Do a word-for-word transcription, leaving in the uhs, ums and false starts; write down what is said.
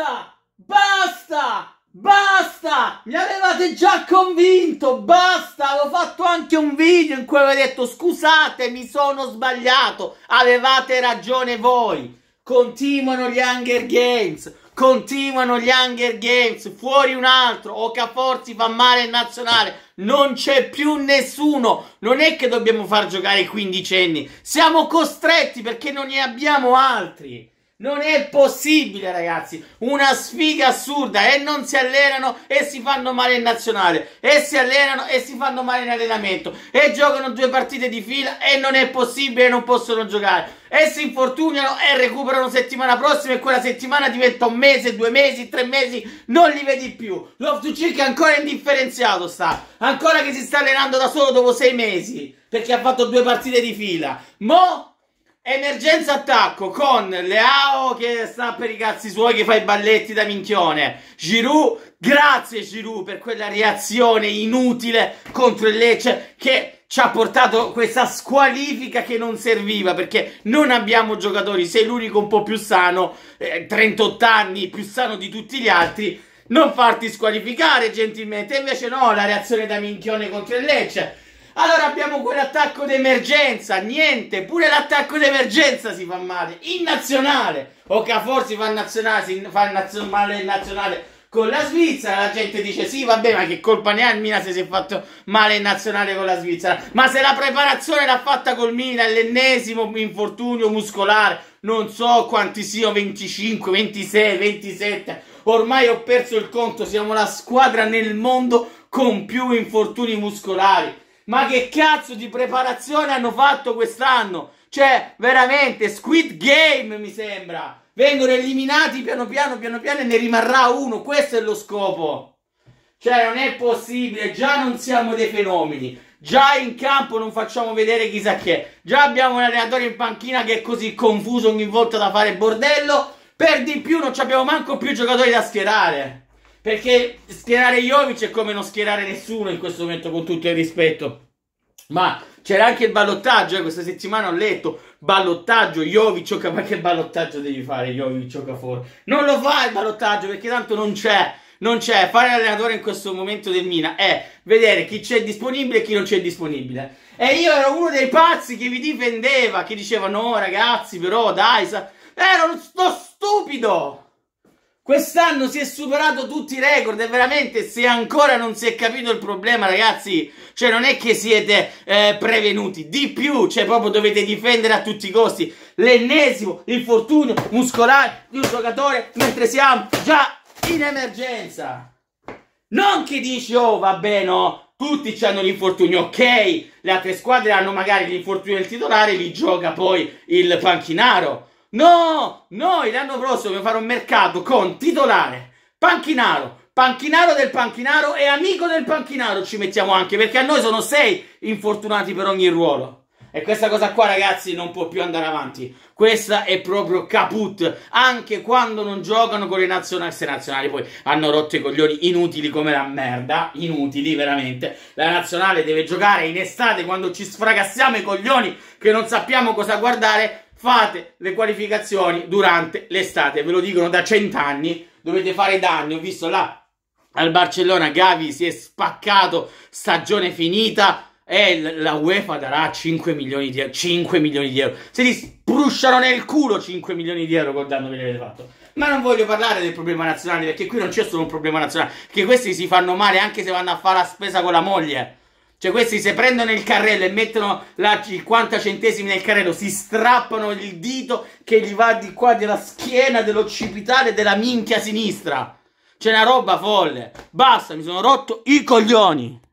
Basta! Basta! Basta! Mi avevate già convinto! Basta! Avevo fatto anche un video in cui avevo detto scusate, mi sono sbagliato. Avevate ragione voi. Continuano gli Hunger Games. Continuano gli Hunger Games. Fuori un altro. Okafor si fa male in nazionale. Non c'è più nessuno. Non è che dobbiamo far giocare i quindicenni. Siamo costretti perché non ne abbiamo altri. Non è possibile, ragazzi, una sfiga assurda, e non si allenano e si fanno male in nazionale, e si allenano e si fanno male in allenamento, e giocano due partite di fila e non è possibile, non possono giocare, e si infortunano e recuperano settimana prossima e quella settimana diventa un mese, due mesi, tre mesi, non li vedi più. Loftus-Cheek ancora indifferenziato sta, ancora che si sta allenando da solo dopo sei mesi, perché ha fatto due partite di fila. Mo' emergenza attacco con Leao che sta per i cazzi suoi, che fa i balletti da minchione. Giroud, grazie Giroud per quella reazione inutile contro il Lecce che ci ha portato questa squalifica che non serviva, perché non abbiamo giocatori, sei l'unico un po' più sano, eh, trentotto anni, più sano di tutti gli altri, non farti squalificare gentilmente. Invece no, la reazione da minchione contro il Lecce. Allora abbiamo quell'attacco d'emergenza, niente, pure l'attacco d'emergenza si fa male, in nazionale. Okafor si fa nazionale, si fa nazio male in nazionale con la Svizzera, la gente dice sì vabbè, ma che colpa ne ha il Milan se si è fatto male in nazionale con la Svizzera? Ma se la preparazione l'ha fatta col Milan, l'ennesimo infortunio muscolare, non so quanti siano, venticinque, ventisei, ventisette, ormai ho perso il conto, siamo la squadra nel mondo con più infortuni muscolari. Ma che cazzo di preparazione hanno fatto quest'anno? Cioè, veramente, Squid Game mi sembra. Vengono eliminati piano piano, piano piano e ne rimarrà uno. Questo è lo scopo. Cioè, non è possibile. Già non siamo dei fenomeni. Già in campo non facciamo vedere chissà che. Già abbiamo un allenatore in panchina che è così confuso ogni volta da fare bordello. Per di più non abbiamo manco più giocatori da schierare. Perché schierare Jovic è come non schierare nessuno in questo momento, con tutto il rispetto. Ma c'era anche il ballottaggio, eh? Questa settimana ho letto, ballottaggio, Jovic, ma che ballottaggio devi fare Jovic, Okafor? Non lo fa il ballottaggio perché tanto non c'è, non c'è. Fare l'allenatore in questo momento del Milan è vedere chi c'è disponibile e chi non c'è disponibile. E io ero uno dei pazzi che vi difendeva, che diceva no ragazzi però dai, sa... ero sto stupido! Quest'anno si è superato tutti i record e veramente se ancora non si è capito il problema, ragazzi, cioè non è che siete eh, prevenuti, di più, cioè proprio dovete difendere a tutti i costi l'ennesimo infortunio muscolare di un giocatore mentre siamo già in emergenza. Non che dici oh vabbè no, tutti hanno l'infortunio, ok, le altre squadre hanno magari l'infortunio del titolare, li gioca poi il panchinaro. No, noi l'anno prossimo dobbiamo fare un mercato con titolare, panchinaro, panchinaro del panchinaro e amico del panchinaro ci mettiamo anche, perché a noi sono sei infortunati per ogni ruolo. E questa cosa qua, ragazzi, non può più andare avanti. Questa è proprio caput. Anche quando non giocano con le nazionali, se nazionali poi hanno rotto i coglioni inutili come la merda, inutili veramente. La nazionale deve giocare in estate quando ci sfragassiamo i coglioni che non sappiamo cosa guardare. Fate le qualificazioni durante l'estate, ve lo dicono da cent'anni, dovete fare danni. Ho visto là al Barcellona Gavi si è spaccato, stagione finita e la UEFA darà cinque milioni di euro, cinque milioni di euro, se li sprusciano nel culo cinque milioni di euro col danno che gli avete fatto. Ma non voglio parlare del problema nazionale, perché qui non c'è solo un problema nazionale, che questi si fanno male anche se vanno a fare la spesa con la moglie. Cioè questi se prendono il carrello e mettono la cinquanta centesimi nel carrello, si strappano il dito che gli va di qua della schiena, dell'occipitale, della minchia sinistra. C'è una roba folle. Basta, mi sono rotto i coglioni.